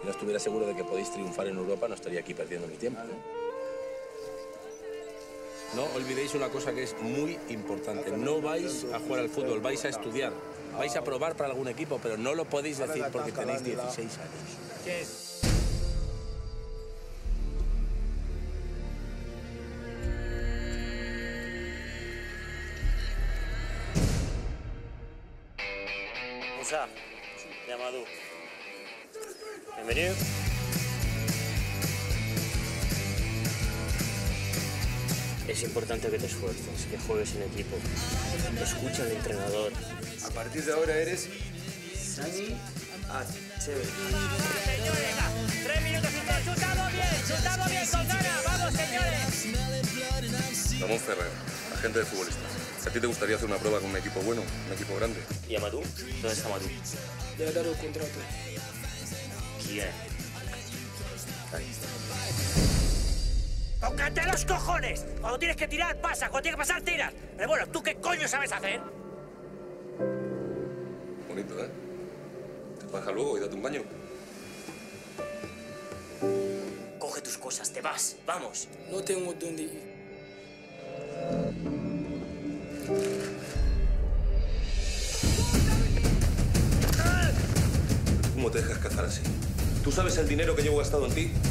no estuviera seguro de que podéis triunfar en Europa, no estaría aquí perdiendo mi tiempo. No olvidéis una cosa que es muy importante. No vais a jugar al fútbol, vais a estudiar. Vais a probar para algún equipo, pero no lo podéis decir porque tenéis 16 años. Musa, Yamadou. Bienvenido. Es importante que te esfuerces, que juegues en equipo. Escucha al entrenador. A partir de ahora eres Sani Achebe. Señores, 3 minutos y medio. Chutado bien, con ganas. Vamos, señores. Ramón Ferrer, agente de futbolistas. ¿A ti te gustaría hacer una prueba con un equipo bueno, un equipo grande? ¿Y Amadou? ¿Dónde está Amadou? Le ha dado contrato. ¿Quién? ¡Tócate los cojones! Cuando tienes que tirar, pasa. Cuando tienes que pasar, tiras. Pero bueno, ¿tú qué coño sabes hacer? Bonito, ¿eh? Te baja luego y date un baño. Coge tus cosas, te vas. Vamos. No tengo dónde ir. ¿Cómo te dejas cazar así? ¿Tú sabes el dinero que llevo gastado en ti?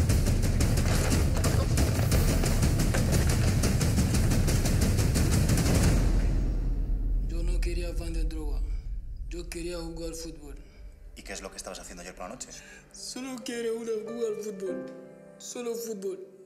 Yo no quería vender droga. Yo quería jugar fútbol. ¿Y qué es lo que estabas haciendo ayer por la noche? Solo quiero jugar fútbol. Solo fútbol.